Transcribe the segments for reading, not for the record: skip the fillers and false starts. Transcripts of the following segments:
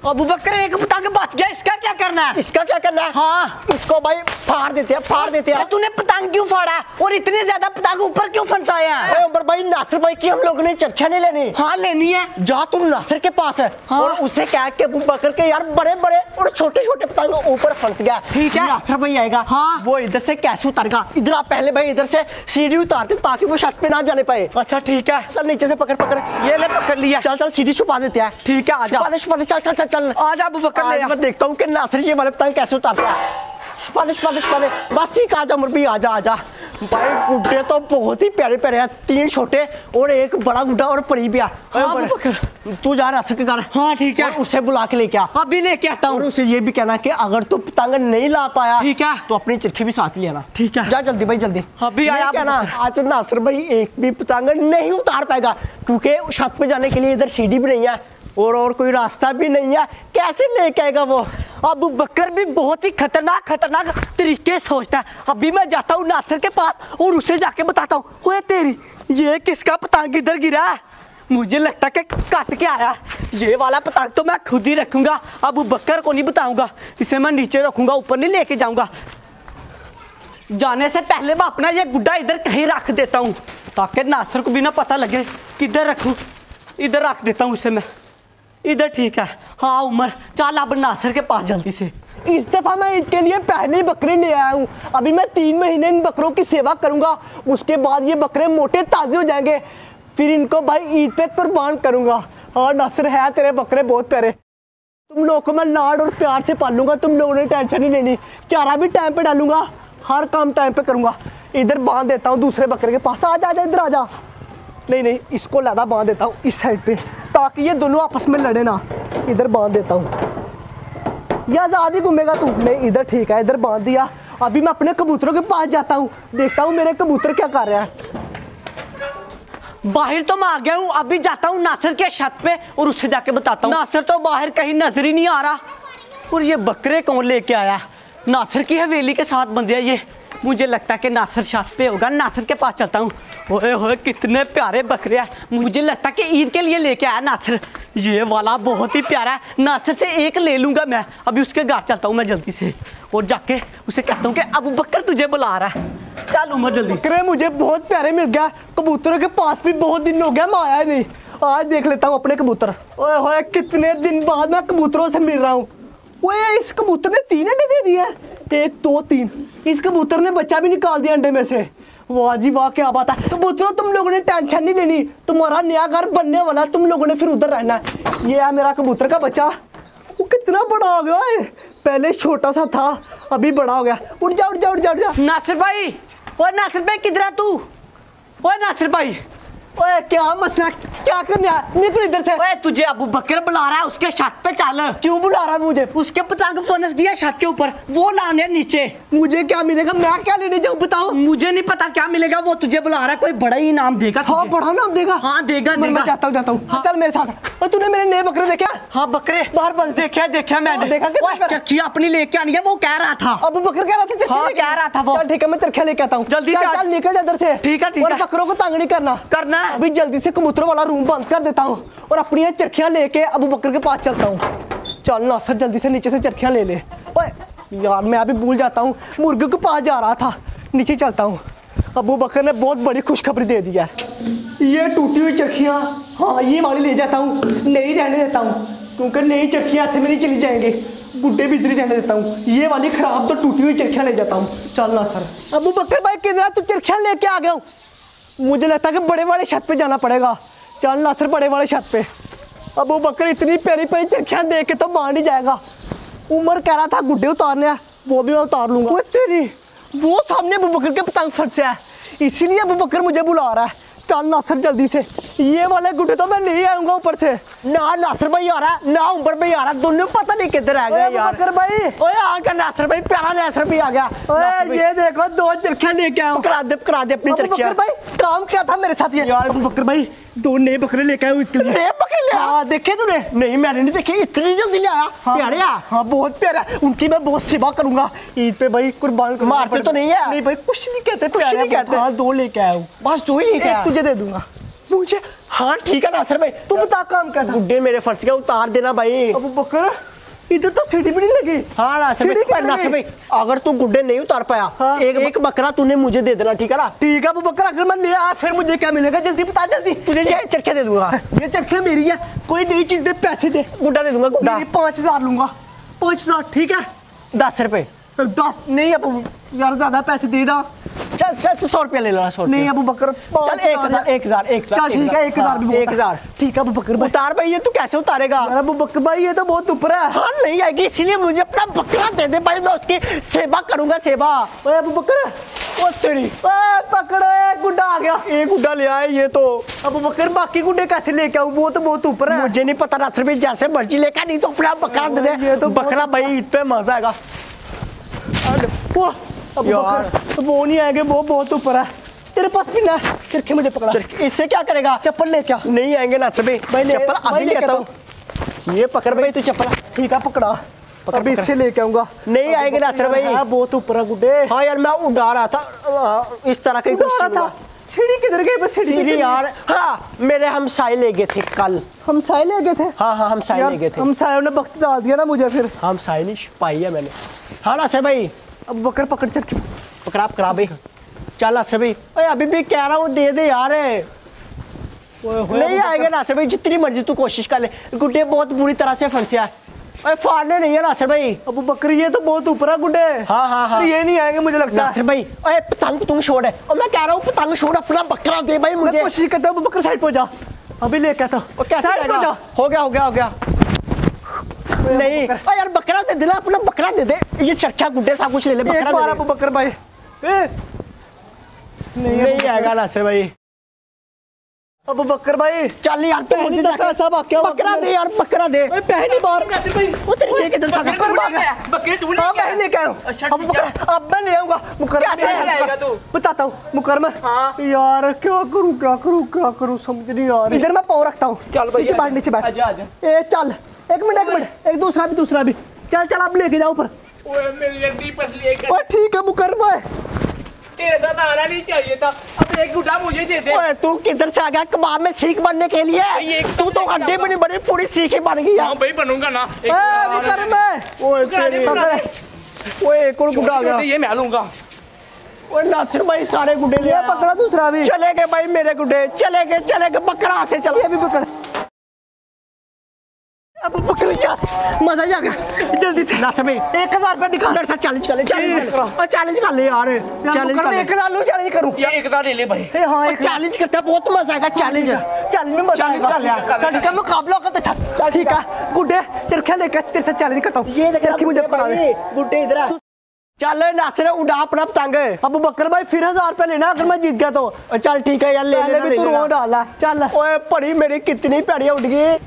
अबू बकर एक पतंग बच गया, इसका क्या करना है? इसका क्या करना है? हाँ इसको भाई फाड़ देते हैं, फाड़ देते हैं। तूने पतंग क्यों फाड़ा और इतने ज्यादा पतंग ऊपर क्यों फंसाया है? उमर भाई नासिर भाई की हम लोगों ने चर्चा नहीं लेनी। हाँ लेनी है। जा तुम नासिर के पास है हाँ। और उसे कह के अबू बकर के यार बड़े बड़े और छोटे छोटे पतंग ऊपर फंस गया। ठीक है। नासिर भाई आएगा, हाँ। वो इधर से कैसे उतारेगा? इधर आप पहले भाई इधर से सीढ़ी उतारते ताकि वो छत पे ना जाने पाए। अच्छा ठीक है, चल नीचे से पकड़ पकड़, ये ले पकड़ लिया। चल चल सीढ़ी छुपा देते हैं। ठीक है आजा, छुपा दे, चल चल चल चल आजा अबू बकर ले आ। मैं देखता हूँ कि नासिर ये वाले पतंग कैसे उतारता है। छुपा दे छुपा दे छुपा दे, बस ठीक, आजा उमर भाई आजा आजा। भाई गुड्डे तो बहुत ही प्यारे प्यारे हैं, 3 छोटे और एक बड़ा गुड्डा और परी भी है। हाँ, अबू बकर तू जा नासिर के घर। हाँ ठीक है, और उसे बुला के लेके आ। अभी लेके आता और हूँ। उसे ये भी कहना कि अगर तू पतंग नहीं ला पाया ठीक है, तो अपनी चरखी भी साथ लेना। ठीक है। जा जल्दी भाई जल्दी। अभी आया क्या ना, आज नासिर भाई एक भी पतंग नहीं उतार पाएगा क्योंकि छत पे जाने के लिए इधर सीढ़ी भी नहीं है और कोई रास्ता भी नहीं है। कैसे लेके आएगा वो? अबू बकर भी बहुत ही खतरनाक तरीके सोचता है। अभी मैं जाता हूँ नासिर के पास और उसे जाके बताता हूँ, ओए तेरी ये किसका पतंग इधर गिरा है? मुझे लगता है कि काट के आया। ये वाला पतंग तो मैं खुद ही रखूंगा, अबू बकर को नहीं बताऊंगा। इसे मैं नीचे रखूंगा, ऊपर नहीं लेके जाऊंगा। जाने से पहले मैं अपना ये गुड्डा इधर कहीं रख देता हूँ ताकि नासिर को भी ना पता लगे किधर रखूँ। इधर रख देता हूँ इसे मैं, इधर ठीक है। हाँ उमर चल अब नासिर के पास जल्दी से। इस दफा मैं इनके लिए पहले बकरे ले आया हूँ। अभी मैं 3 महीने इन बकरों की सेवा करूंगा, उसके बाद ये बकरे मोटे ताजे हो जाएंगे, फिर इनको भाई ईद पे कुर्बान करूंगा। हाँ नासिर है तेरे बकरे बहुत प्यारे, तुम लोगों को मैं लाड और प्यार से पालूंगा, तुम लोगों ने टेंशन नहीं लेनी। चारा भी टाइम पे डालूंगा, हर काम टाइम पे करूंगा। इधर बांध देता हूँ दूसरे बकरे के पास। आ जा इधर आ जा। नहीं इसको लादा बांध देता हूँ इस साइड पे ताकि ये दोनों आपस में लड़े ना। इधर बांध देता हूँ, या आजाद ही घूमेगा तू। नहीं इधर ठीक है, इधर बांध दिया। अभी मैं अपने कबूतरों के पास जाता हूँ, देखता हूँ मेरे कबूतर क्या कर रहे हैं। बाहर तो मैं आ गया हूँ, अभी जाता हूँ नासिर के छत पे और उससे जाके बताता हूँ। नासिर तो बाहर कहीं नजर ही नहीं आ रहा। और ये बकरे कौन लेके आया? नासिर की हवेली के साथ बंधे हैं ये। मुझे लगता है कि नासिर छत पे होगा, नासिर के पास चलता हूँ। ओए होए कितने प्यारे बकरे हैं। मुझे लगता है कि ईद के लिए लेके आया नासिर। ये वाला बहुत ही प्यारा है, नासिर से एक ले लूंगा मैं। अभी उसके घर चलता हूँ मैं जल्दी से और जाके उसे कहता हूँ कि अबू बकर तुझे बुला रहा है। चल उमर जल्दी। बकरे मुझे बहुत प्यारे मिल गया, कबूतरों के पास भी बहुत दिन हो गया, मैं आया नहीं। आज देख लेता हूँ अपने कबूतर। ओए होए कितने दिन बाद मैं कबूतरों से मिल रहा हूँ। ओए इस कबूतर ने 3 अंडे दे दिए, 1 2 3। इस कबूतर ने बच्चा भी निकाल दिया अंडे में से। वाह जी वाह क्या बात है। कबूतरों तुम लोगों ने टेंशन नहीं लेनी, तुम्हारा नया घर बनने वाला, तुम लोगों ने फिर उधर रहना है। ये है मेरा कबूतर का बच्चा, वो कितना बड़ा हो गया है, पहले छोटा सा था अभी बड़ा हो गया। उठ जा उठ जा उठ जा उठ जा। नासिर भाई, ओए नासिर भाई किधर है तू? ओए नासिर भाई, ओए क्या मसला, क्या करने आया? निकल इधर से। ओए तुझे अबू बकर बुला रहा है, उसके छत पे चल। क्यों बुला रहा है मुझे? उसके पतंग फनस दिया छत के ऊपर, वो लाने नीचे। मुझे क्या मिलेगा, मैं क्या लेने जाऊँ बताओ? मुझे नहीं पता क्या मिलेगा, वो तुझे बुला रहा है, कोई बड़ा ही इनाम देगा तुझे। हाँ बड़ा नाम देगा। हाँ देगा मैं देगा। जाता हूँ हाँ। चल मेरे साथ। और तूने मेरे नए बकरे देखे? हाँ बकरे बाहर बंद देखा मैंने। देखा कि चरखी अपनी लेके आनी है, वो कह रहा था। अबू बकर कह रहा था। हाँ कह रहा था वो। चल ठीक है मैं चरखियाँ लेके आता हूँ। जल्दी से चल निकल जा इधर से। ठीक है और बकरों को तंग नहीं करना। करना है। अभी जल्दी से कबूतरों वाला रूम बंद कर देता हूँ और अपनी ये चरखियाँ लेके अबू बकर के पास चलता हूँ। चल नासिर जल्दी से नीचे से चरखियाँ ले ले। ओए यार मैं अभी भूल जाता हूँ, मुर्गे के पास जा रहा था, नीचे चलता हूँ। अबू बकर ने बहुत बड़ी खुशखबरी दे दी है। ये टूटी हुई चरखियाँ, हाँ ये वाली ले जाता हूँ, नहीं रहने देता हूँ क्योंकि नई चरखियाँ ऐसे में नहीं चली जाएंगे, बुड्ढे भी इधर ही रहने देता हूँ। ये वाली खराब तो टूटी हुई चरखियाँ ले जाता हूँ। चल नासिर। अबू बकर भाई किधर तू चरखियाँ लेके आ गया हूँ। मुझे लगता है कि बड़े वाले छत पे जाना पड़ेगा। चल नासिर बड़े वाले छत पे। अबू बकर इतनी प्यारी प्यारी चरखियाँ देख के तो मान ही जाएगा। उमर कह रहा था गुड्डे उतारने हैं, वो भी मैं उतार लूंगा। वो तेरी वो सामने अबू बकर के पतंग फंसे है, इसीलिए अबू बकर मुझे बुला रहा है। चल नासिर जल्दी से, ये वाले गुड्डे तो मैं नहीं आऊंगा ऊपर से। ना नासिर भाई आ रहा है ना ऊपर भाई आ रहा है, दोनों पता नहीं किधर आ गए यार। बकर भाई ओए आ गया नासिर भाई, प्यारा नासिर भी आ गया। ओए ये देखो 2 चरखियाँ लेके आया हूँ। करा दे अपनी चरखियाँ। भाई काम क्या था मेरे साथ ये? यार अबू बकर भाई 2 नए बकरे लेके आए। नए बकरे ले आया? देखे तूने? नहीं मैंने नहीं देखे, इतनी जल्दी ले आया। प्यारे है? हाँ बहुत प्यारा, उनकी मैं बहुत सेवा करूंगा ईद पे भाई, कुर्बान। मारते तो नहीं है? नहीं भाई कुछ नहीं कहते, प्यारे कहते। हाँ 2 लेके आया हूँ, बस 2 ही लेके आया, तुझे दे दूंगा। मुझे हाँ ठीक है नासिर भाई, तू बता काम क्या था? गुड्डे मेरे फर्श के उतार देना भाई। अबू बकर इधर तो सीढ़ी भी नहीं लगी। हाँ नासिर सीढ़ी भाई, किधर नासिर गई? भाई अगर तू गुड्डे नहीं उतार पाया, हाँ। एक बकरा तूने मुझे दे देना, ठीक है ना? ठीक है अबू बकर, अगर मैं ले आया फिर मुझे क्या मिलेगा? जल्दी बता जल्दी। तुझे ये चरखे दे दूंगा, ये चरखियाँ मेरी है, कोई नई चीज दे, पैसे दे। गुड्डा दे दूंगा, गुड्डा। मेरी 5000 लूंगा, 5000 ठीक है? 10 रुपए। 10 नहीं अबू यार, ज्यादा पैसे दे ना। चल चल 100 रुपया ले लेना, 100 रुपया। नहीं अबू बकर, चल 1000 1000 चल ठीक है, 1000 भी बहुत है। 1000 ठीक है अबू बकर भाई। उतार भाई, ये तू कैसे उतारेगा? यार अबू बकर भाई ये तो बहुत ऊपर है। हाँ नहीं आएगी, इसीलिए मुझे अपना बकरा दे दे भाई, मैं उसकी सेवा करूंगा, सेवा। ओए अबू बकर, ओ तेरी, ओए पकड़ो, एक गुड्डा आ गया। एक गुड्डा ले आए ये तो। अबू बकर बाकी गुड्डे कैसे लेके आऊं? वो तो बहुत ऊपर है। मुझे नहीं पता, नासिर भाई जैसे मर्जी लेकर, नहीं तो अपना बकरा दे ये दे। तो बकरा भाई इतने मजा आएगा। वाह अबू यार। बकर वो नहीं आएंगे, वो बहुत ऊपर है। तेरे पास भी ना चरखे, मुझे पकड़ा। इससे क्या करेगा? चप्पल ले क्या? नहीं आएंगे नासिर भाई, चप्पल अभी लेता हूँ। ये पकड़ भाई तू चप्पल। ठीक है पकड़ा, अभी इससे लेके आऊंगा। नहीं आएंगे नासिर भाई। हाँ, बहुत ऊपर है गुड्डे। हाँ यार मैं उड़ा रहा था इस तरह का कुछ उड़ा रहा था? सीढ़ी किधर गई? बस सीढ़ी सीढ़ी यार। हाँ मेरे हमसाए ले गए थे कल। हम साए ले गए थे। हाँ हाँ हमसाए ले गए थे। हम सायों ने वक्त डाल दिया ना मुझे फिर। हमसाए नहीं छुपाई है मैंने। हाँ नासिर भाई, अब बकर पकड़ चल चल। पकड़ा भाई। चल नासिर भाई, ओए अभी भी कह रहा हूँ दे दे यार। नहीं आएंगे नासिर भाई, जितनी मर्जी तू कोशिश कर ले, गुड्डे बहुत बुरी तरह से फंसे है। ओए फाड़ने नहीं है नासिर भाई। अबू बकर ये तो बहुत ऊपर है गुड्डे। हाँ हाँ हाँ, ये नहीं आएंगे मुझे लगता है। नासिर भाई ओए पतंग तुम छोड़ है, और मैं कह रहा हूँ पतंग छोड़, अपना बकरा दे भाई मैं मुझे। कोशिश करता हूँ, अबू बकर साइड पे जा। अभी लेके आता हूँ। और कैसे साइड पे जाएगा? जा। हो गया नहीं ओए यार बकरा दे देना, अपना बकरा दे दे। ये चरखा गुड्डे सब कुछ ले ले, एक बकरा बार दे अबू दे। बकर भाई। नहीं आएगा नासिर भाई। अबू बकर भाई चल यार तू मुझे जाके सब क्या बकरा दे यार, बकरा दे। पहली बार वो तेरी ये किधर से आ गया? बकरे तू हाँ लेके मैं लेके आया हूँ। अच्छा, अब ठीक है। मुकर- अब मैं ले आऊंगा मुकर्रमा। कैसे आएगा तू? बताता हूँ मुकर्रमा। हाँ। यार क्या करूँ समझ नहीं आ रही। इधर मैं पाँव रखता हूँ। चल भाई, नीचे बैठ। आजा आजा। ए चल, एक मिनट, एक दूसरा भी। चल अब लेके जाओ ऊपर। ओए मेरी रद्दी पसली एक ओए ठीक है मुकर्रमा। तेरे साथ आना नहीं चाहिए था। अब एक गुड्डा मुझे दे दे। ओए तू किधर से आ गया कबाब में सीख बनने के लिए? ये तू तो हड्डी बनी बनी पूरी सीख ही बन गई है। हाँ भाई बनूंगा ना। एक मुकर्रमा। ओए गुड्डा दे, गुड्डा दे। ओए एक और गुड्डा आ गया। ये मैं लूंगा। ओए नासिर भाई सारे गुड्डे ले ये आया। पकड़ा दूसरा भी। चले गए भाई मेरे गुड्डे, चले गए बकरा से चला। ये भी पकड़। अब पकड़, यस मजा ही आ गया। जल्दी से नासिर भाई 1000 रुपया निकाल। मेरे साथ चैलेंज कर ले, चैलेंज कर ले यार, चैलेंज कर ले। 1000 लूं, चैलेंज करूं। ये एक ले ले भाई। हाँ चैलेंज करता है, बहुत मजा आएगा चैलेंज। चैलेंज में मजा चैलेंज आएगा। कर लिया। चल ठीक है, मुकाबला करते चल ठीक है। गुड्डे चरखा लेकर तेरे से चैलेंज करता हूँ। ये चरखी मुझे पकड़ा दे। गुड्डे इधर आ। चल नासिर उड़ा अपना पतंग। अबू बकर भाई फिर 1000 रुपया लेना अगर मैं जीत गया तो। चल ठीक है यार, ले पहले भी तू रो डाला। चल ओए पड़ी मेरी कितनी पैड़ियां उठ गई।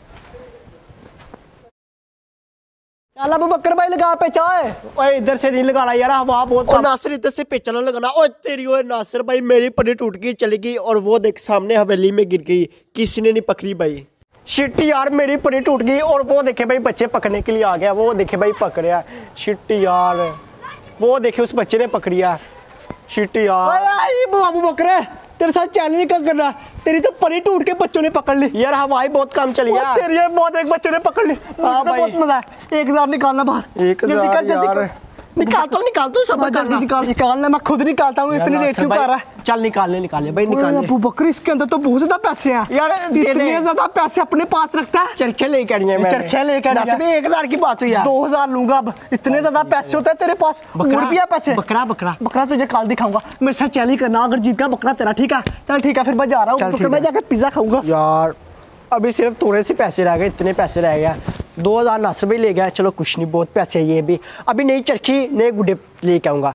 चल अबू बकर भाई लगा पे चाय। ओए इधर से नहीं लगाना यार, हवा बहुत। और नासिर इधर से पेचा ना लगाना। ओए तेरी, ओए नासिर भाई मेरी पड़ी टूट गई, चली गई, और वो देख सामने हवेली में गिर गई, किसी ने नहीं पकड़ी भाई। शिट यार मेरी पड़ी टूट गई, और वो देखे भाई बच्चे पकड़ने के लिए आ गया, वो देखे भाई पकड़िया। शिट यार, वो देखे उस बच्चे ने पकड़िया। शिट यार अबू बकर तेरे साथ चैलेंज कर रहा। तेरी तो परी टूट के बच्चों ने पकड़ ली। यार हवाई बहुत कम चली और यार। तेरी ये बहुत एक बच्चे ने पकड़ ली। मुझे तो भाई। बहुत मजा है। 1000 निकालना बाहर। 1000 जल्दी कर जल्दी यार। कर। निकाल तू सब जल्दी निकालना, मैं खुद निकालता हूँ। इतनी रेट क्यों कर रहा है? चल निकाल भाई निकाल। अबू बकर इसके अंदर तो बहुत ज्यादा पैसे हैं यार दे दे। इतने ज्यादा पैसे अपने पास रखता है। चरखे लेके आनी है, चरखे लेके आनी है। नासिर भाई 1000 की बात हुई यार। 2000 लूंगा अब। इतने ज्यादा पैसे होते हैं तेरे पास। और भी है पैसे। बकरा तुझे कल दिखाऊंगा। मेरे साथ चैलेंज करना, अगर जीत गया बकरा तेरा। ठीक है चल ठीक है, फिर मैं जा रहा चल, हूँ। ठीक मैं है। जाकर पिज्जा खाऊंगा। यार अभी सिर्फ थोड़े से पैसे रह गए, इतने पैसे रह गए। 2000 नासिर भाई ले गया, चलो कुछ नहीं, बहुत पैसे है ये भी। अभी नई चरखी नए गुड्डे लेके आऊंगा।